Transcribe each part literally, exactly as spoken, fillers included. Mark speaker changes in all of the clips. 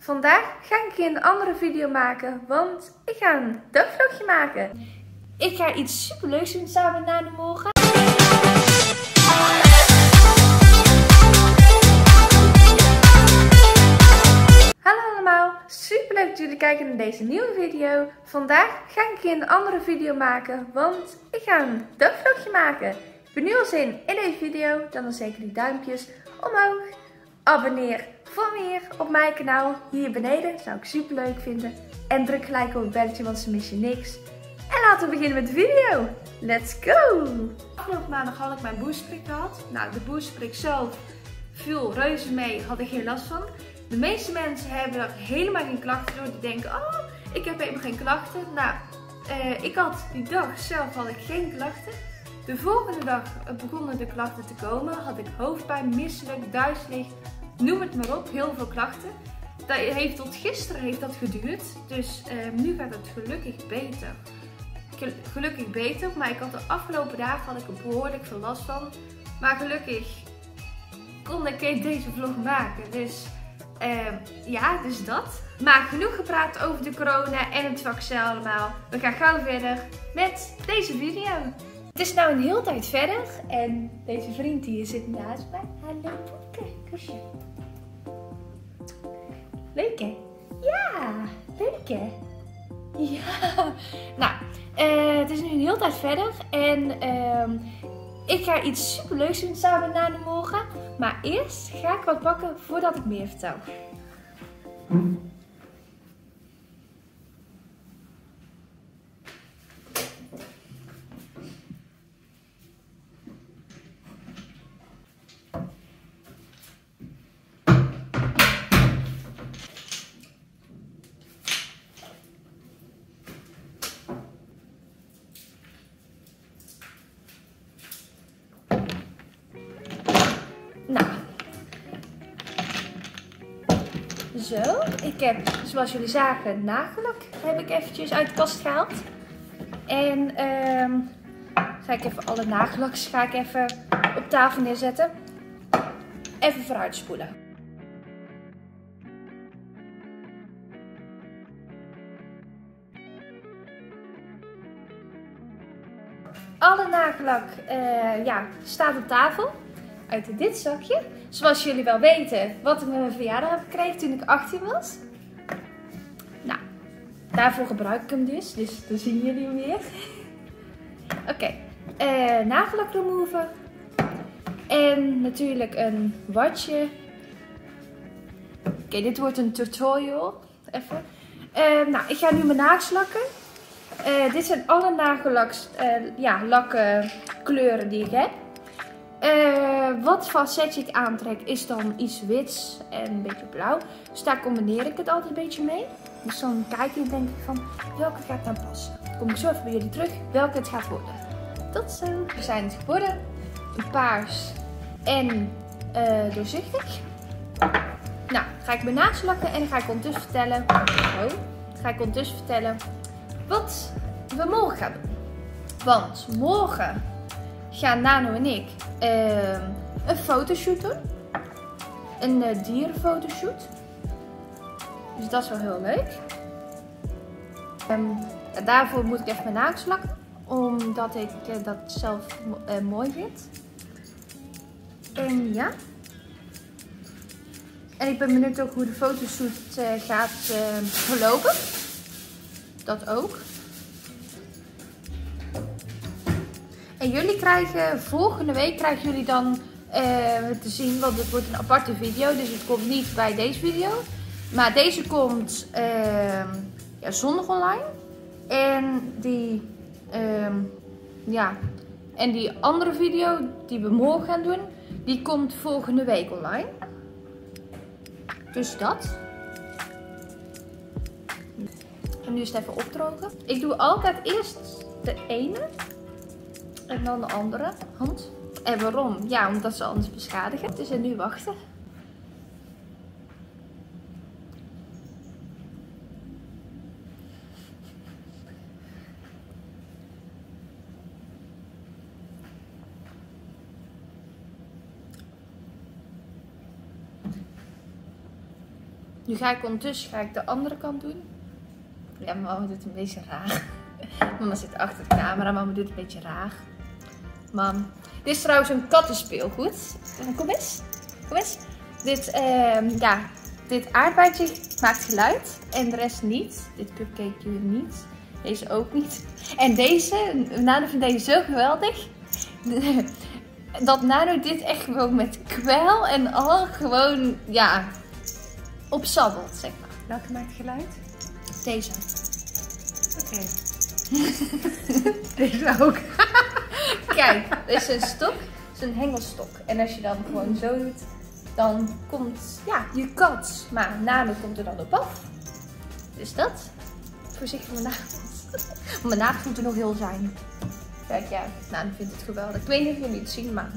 Speaker 1: Vandaag ga ik een andere video maken, want ik ga een dagvlogje maken. Ik ga iets superleuks doen samen met Nano morgen. Hallo allemaal, superleuk dat jullie kijken naar deze nieuwe video. Vandaag ga ik een andere video maken, want ik ga een dagvlogje maken. Heb je nu al zin in deze video? Dan zeker die duimpjes omhoog. Abonneer voor meer op mijn kanaal hier beneden. Zou ik super leuk vinden. En druk gelijk op het belletje, want ze mis je niks. En laten we beginnen met de video. Let's go! Afgelopen maandag had ik mijn boostprik gehad. Nou, de boostprik zelf viel reuze mee. Had ik geen last van. De meeste mensen hebben er helemaal geen klachten door. Die denken, oh, ik heb helemaal geen klachten. Nou, eh, ik had die dag zelf had ik geen klachten. De volgende dag begonnen de klachten te komen. Had ik hoofdpijn, misselijk, duizelig, noem het maar op. Heel veel klachten. Dat heeft tot gisteren heeft dat geduurd. Dus eh, nu gaat het gelukkig beter. Gelukkig beter. Maar ik had de afgelopen dagen had ik er behoorlijk veel last van. Maar gelukkig kon ik deze vlog maken. Dus uh, ja, dus dat. Maar genoeg gepraat over de corona en het vaccin allemaal. We gaan gauw verder met deze video. Het is nou een hele tijd verder en deze vriend hier zit naast mij. Hallo Poepke, kusje. Leuk hè? Ja, leuk hè? Ja. Nou, uh, het is nu een hele tijd verder en uh, ik ga iets superleuks doen samen met Nano morgen. Maar eerst ga ik wat pakken voordat ik meer vertel. Nou, zo, ik heb, zoals jullie zagen, nagellak heb ik eventjes uit de kast gehaald. En um, ga ik even alle nagellaks ga ik even op tafel neerzetten. Even vooruit spoelen. Alle nagellak uh, ja, staat op tafel. Uit dit zakje. Zoals jullie wel weten, wat ik met mijn verjaardag heb gekregen toen ik achttien was. Nou, daarvoor gebruik ik hem dus. Dus dan zien jullie hem weer. Oké, okay. uh, nagellak remover. En natuurlijk een watje. Oké, okay, dit wordt een tutorial. Even. Uh, nou, ik ga nu mijn nagels lakken. Uh, dit zijn alle nagellaks, uh, ja, lakken kleuren die ik heb. Uh, wat facetje ik aantrek is dan iets wits en een beetje blauw. Dus daar combineer ik het altijd een beetje mee. Dus dan kijk ik denk ik van welke gaat nou passen. Dan kom ik zo even bij jullie terug welke het gaat worden. Tot zo. We zijn het geworden. Een paars en uh, doorzichtig. Nou, ga ik mijn nagels lakken en dan ga ik ondertussen vertellen. Oh, ga ik ondertussen vertellen wat we morgen gaan doen. Want morgen gaan Nano en ik uh, een fotoshoot doen. Een uh, dierenfotoshoot. Dus dat is wel heel leuk. Um, daarvoor moet ik even mijn nagels lakken. Omdat ik uh, dat zelf uh, mooi vind. En ja. En ik ben benieuwd ook hoe de fotoshoot uh, gaat uh, verlopen. Dat ook. En jullie krijgen, volgende week krijgen jullie dan uh, te zien, want het wordt een aparte video. Dus het komt niet bij deze video. Maar deze komt uh, ja, zondag online. En die, uh, ja, en die andere video die we morgen gaan doen, die komt volgende week online. Dus dat. En nu is het even opdrogen. Ik doe altijd eerst de ene. En dan de andere hand. En waarom? Ja, omdat ze anders beschadigen. Dus en nu wachten. Nu ga ik ondertussen ga ik de andere kant doen. Ja, mama doet het een beetje raar. Mama zit achter de camera, mama doet het een beetje raar. Mam. Dit is trouwens een kattenspeelgoed. Kom eens. Kom eens. Dit, uh, ja, dit aardbeidje maakt geluid. En de rest niet. Dit cupcake niet. Deze ook niet. En deze, Nano vindt deze zo geweldig. Dat Nano dit echt gewoon met kwel en al gewoon, ja, opsabbelt, zeg maar.
Speaker 2: Welke maakt geluid?
Speaker 1: Deze.
Speaker 2: Oké. Okay. Deze ook.
Speaker 1: Kijk, dit is een stok. Dit is een hengelstok. En als je dan gewoon zo doet, dan komt, ja, je kat. Maar Nano komt er dan op af. Dus dat. Voorzichtig voor mijn nagels. Want mijn nagels moeten nog heel zijn. Kijk, ja, Nano vindt het geweldig. Ik weet niet of jullie het zien, maar...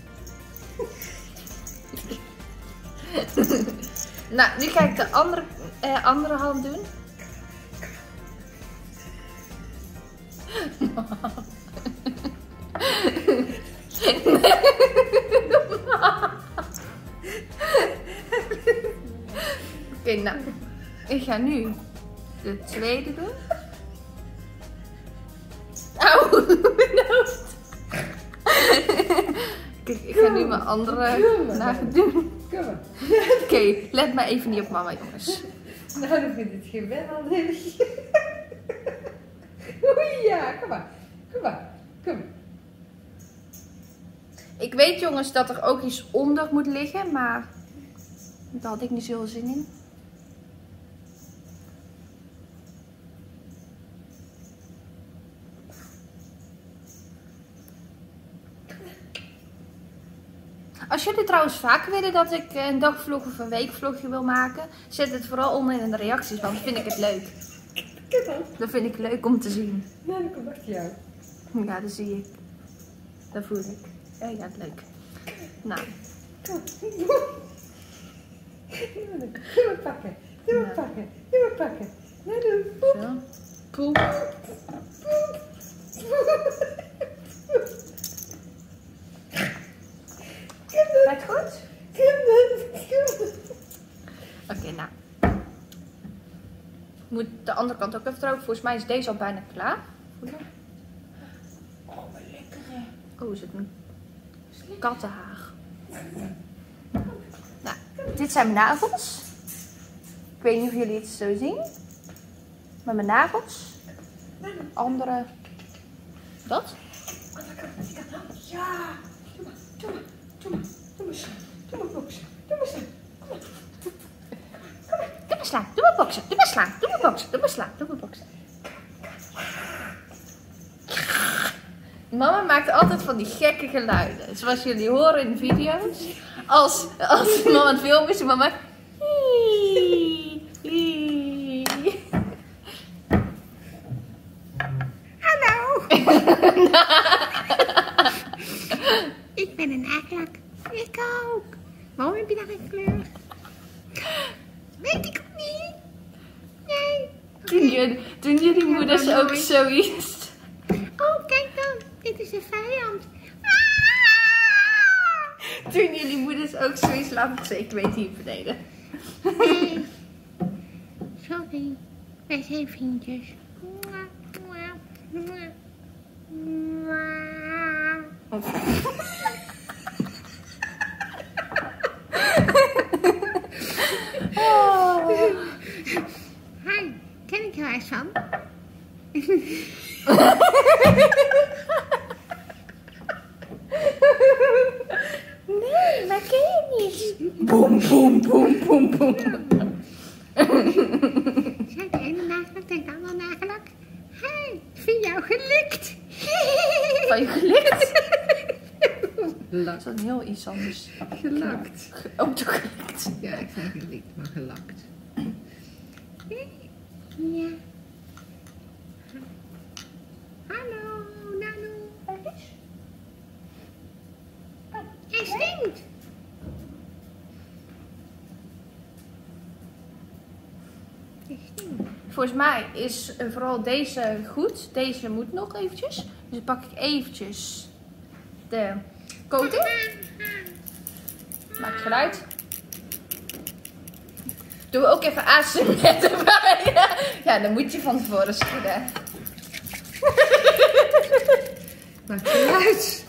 Speaker 1: Nou, nu ga ik de andere, eh, andere hand doen. Oké, okay, nou. Ik ga nu de tweede doen. Auw, mijn hoofd. Kijk, ik ga nu mijn andere nagel doen. Oké, okay, let maar even niet op mama, jongens.
Speaker 2: Nou, dan vind ik het geweldig. Oei, ja, kom maar. Kom maar. Kom maar.
Speaker 1: Ik weet, jongens, dat er ook iets onder moet liggen, maar daar had ik niet zoveel zin in. Als jullie trouwens vaker willen dat ik een dagvlog of een weekvlogje wil maken, zet het vooral onder in de reacties, want dan vind ik het leuk. Dat vind ik leuk om te zien.
Speaker 2: Ja, dat komt achter jou.
Speaker 1: Ja, dat zie ik. Dat voel ik. Ja, ja, leuk. Nou.
Speaker 2: Kom. Doe maar pakken. Doe maar pakken. Doe maar pakken. Nou, doe.
Speaker 1: Zo. Poep. Gaat het goed? Oké, okay, nou. Moet de andere kant ook even drogen. Volgens mij is deze al bijna klaar.
Speaker 2: Oh, wat lekker hè.
Speaker 1: Oh, is het een kattenhaar. Nou, dit zijn mijn nagels. Ik weet niet of jullie het zo zien. Maar mijn nagels. Andere. Dat.
Speaker 2: Ja. Doe maar, doe maar, doe maar. Doe maar slaan. Doe maar boksen. Doe maar slaan. Kom maar.
Speaker 1: Doe maar slaan. Doe maar boksen. Doe maar slaan. Doe maar boksen. Doe maar slaan. Doe maar boksen. Mama maakt altijd van die gekke geluiden. Zoals jullie horen in de video's. Als, als mama aan het filmen is, mama...
Speaker 2: Hallo. Ik ben een nagellak. Ik ook. Waarom heb je dan geen kleur? Weet ik ook niet. Nee.
Speaker 1: Toen jullie, toen jullie
Speaker 2: Ja,
Speaker 1: moeders
Speaker 2: maar
Speaker 1: ook
Speaker 2: nooit.
Speaker 1: zoiets...
Speaker 2: Oh, kijk dan. Dit is de vijand.
Speaker 1: Toen jullie moeders ook zoiets laten zeggen, ik weet hier beneden.
Speaker 2: Nee. Sorry. Wij zijn vriendjes.
Speaker 1: Oh.
Speaker 2: Hi, ken ik jou ergens van?
Speaker 1: Nee, maar ken je niet.
Speaker 2: Boom, boom, boom, boom, boom. Zijn de ene nagellak tegen de andere nagellak? Hé, hey, ik vind jou gelikt.
Speaker 1: Van je gelikt? Dat is dan heel iets anders.
Speaker 2: Gelakt.
Speaker 1: Ook toch gelikt.
Speaker 2: Ja, ik zei gelikt, maar gelakt. Ja. Hallo, Nano. Hij stinkt. Hij stinkt.
Speaker 1: Volgens mij is eh, vooral deze goed. Deze moet nog eventjes. Dus dan pak ik eventjes de coating. Maakt geluid. Doe ook even A S M R erbij. Ja, dan moet je van tevoren schudden.
Speaker 2: Maak je uit.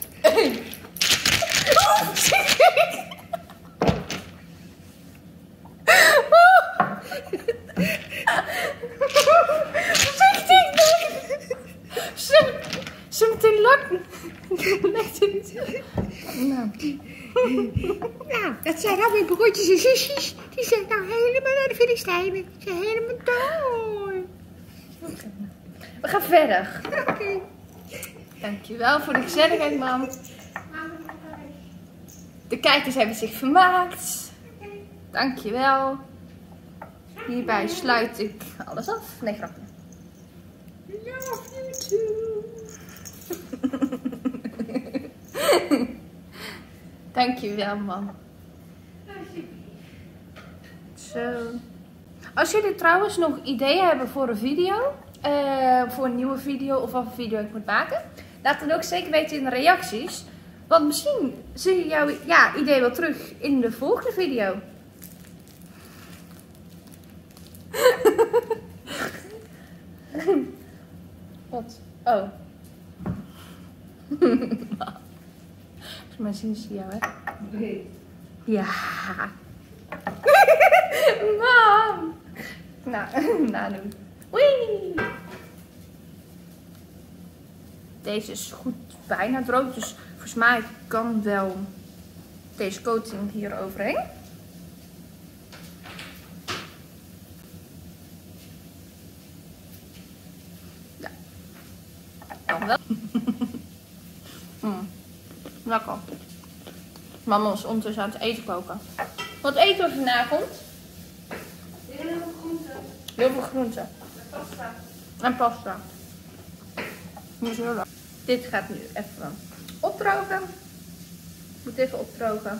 Speaker 1: Zometeen lak. Legt hij niet. Nou.
Speaker 2: Nou, dat zijn al mijn broertjes en zusjes. Die zijn nou helemaal naar de Filistijnen. Die zijn helemaal door.
Speaker 1: We gaan verder.
Speaker 2: Oké. Okay.
Speaker 1: Dankjewel voor de gezelligheid, mam. De kijkers hebben zich vermaakt. Dankjewel. Hierbij sluit ik alles af. Nee, grapje.
Speaker 2: Love you too.
Speaker 1: Dankjewel, man. Zo. Als jullie trouwens nog ideeën hebben voor een video, uh, voor een nieuwe video of wat een video ik moet maken, laat dan ook zeker weten in de reacties. Want misschien zie je jouw ja, idee wel terug in de volgende video. Wat? Oh. Maar zien ze jou, hè?
Speaker 2: Nee.
Speaker 1: Ja. Mam. Nou, nou doen. Oei. Deze is goed bijna droog, dus volgens mij kan wel deze coating hier overheen. Ja. Kan wel. mm. Lekker. Mama was ondertussen aan het eten koken. Wat eten we vanavond?
Speaker 2: Heel veel groenten.
Speaker 1: Heel veel groenten.
Speaker 2: En pasta.
Speaker 1: En pasta. Dat is heel lekker. Dit gaat nu even opdrogen. Moet even opdrogen.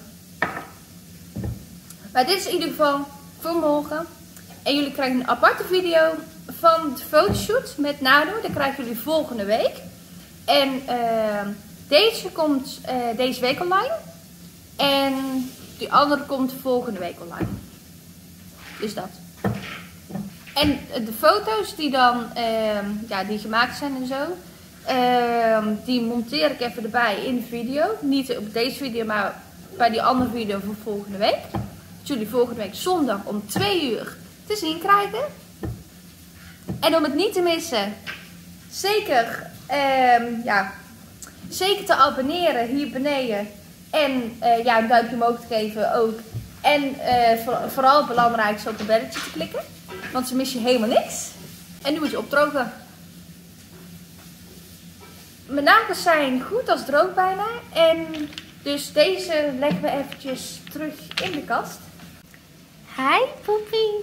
Speaker 1: Maar dit is in ieder geval voor morgen. En jullie krijgen een aparte video van de fotoshoot met Nado. Dat krijgen jullie volgende week. En uh, deze komt uh, deze week online. En die andere komt volgende week online. Dus dat. En de foto's die dan uh, ja, die gemaakt zijn en zo. Uh, die monteer ik even erbij in de video. Niet op deze video, maar bij die andere video voor volgende week. Dat jullie volgende week zondag om twee uur te zien krijgen. En om het niet te missen, zeker, uh, ja, zeker te abonneren hier beneden. En uh, ja, een duimpje omhoog te geven ook. En uh, voor, vooral het belangrijkste op het belletje te klikken. Want ze mis je helemaal niks. En nu moet je opdrogen. Mijn nagels zijn goed als droog bijna. En dus deze leggen we eventjes terug in de kast. Hi poepie.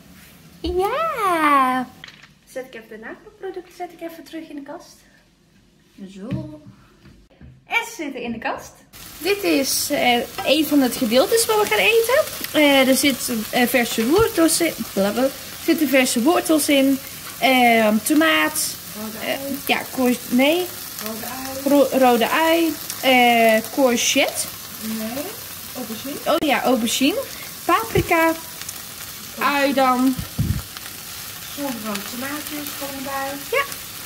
Speaker 1: Ja. Zet ik even de nagelproducten zet ik even terug in de kast. Zo. En ze zitten in de kast. Dit is uh, een van het gedeeltes wat we gaan eten. Uh, er zitten uh, verse wortels in. Er zitten verse wortels in. Uh, tomaat. Uh, ja, cour nee.
Speaker 2: Rode ui.
Speaker 1: Ro rode ui. Uh, courgette.
Speaker 2: Nee. Aubergine.
Speaker 1: Oh ja, aubergine. Paprika. Ui dan.
Speaker 2: Zonnebrand tomaatjes komen erbij.
Speaker 1: Ja.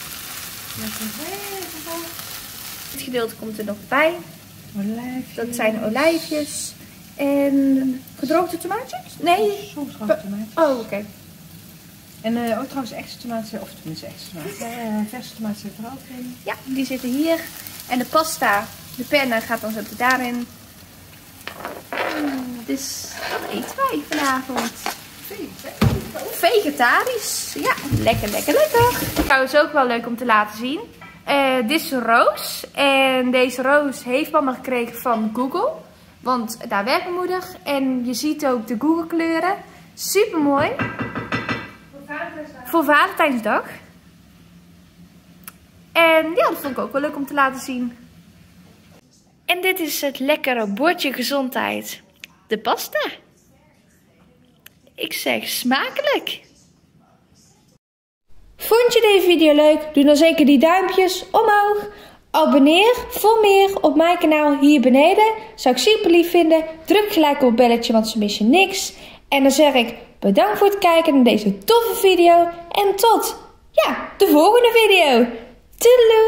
Speaker 2: Lekker.
Speaker 1: Dit gedeelte komt er nog bij.
Speaker 2: Olijfjes.
Speaker 1: Dat zijn olijfjes. En gedroogde tomaatjes? Nee.
Speaker 2: Soms gewoon tomaatjes.
Speaker 1: Oh, oké. Okay.
Speaker 2: En uh, ook trouwens extra tomaten, of tenminste extra tomaten. Uh, verse tomaten zitten er ook in.
Speaker 1: Ja, die zitten hier. En de pasta, de penne gaat dan zo daarin. Mm, dus wat eten wij vanavond? Vegetarisch. Ja, lekker, lekker, lekker. Trouwens ook wel leuk om te laten zien. Uh, dit is een roos. En deze roos heeft mama gekregen van Google. Want daar werkt mijn moeder. En je ziet ook de Google kleuren. Super mooi. Voor Valentijnsdag. Voor Valentijnsdag. En ja, dat vond ik ook wel leuk om te laten zien. En dit is het lekkere bordje gezondheid. De pasta. Ik zeg smakelijk. Vond je deze video leuk? Doe dan zeker die duimpjes omhoog. Abonneer voor meer op mijn kanaal hier beneden. Zou ik super lief vinden. Druk gelijk op het belletje, want ze mis je niks. En dan zeg ik Bedankt voor het kijken naar deze toffe video. En tot ja, de volgende video. Toedeloe!